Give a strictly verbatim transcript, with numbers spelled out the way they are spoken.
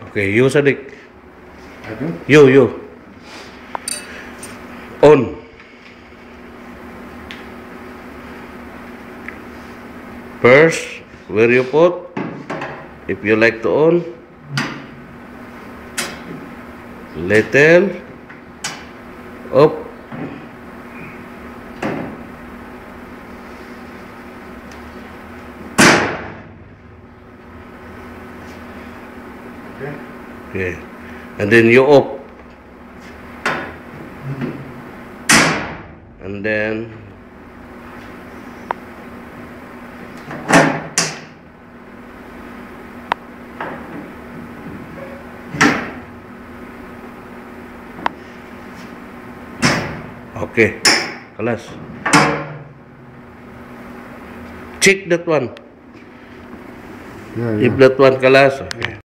Okay, you Sadiq. Aduh. You, you. On. First, where you put, if you like to on, little up. Okay. Okay, and then you up, and then okay, kelas. Check that one. Ya, ya. If that one kelas. Okay.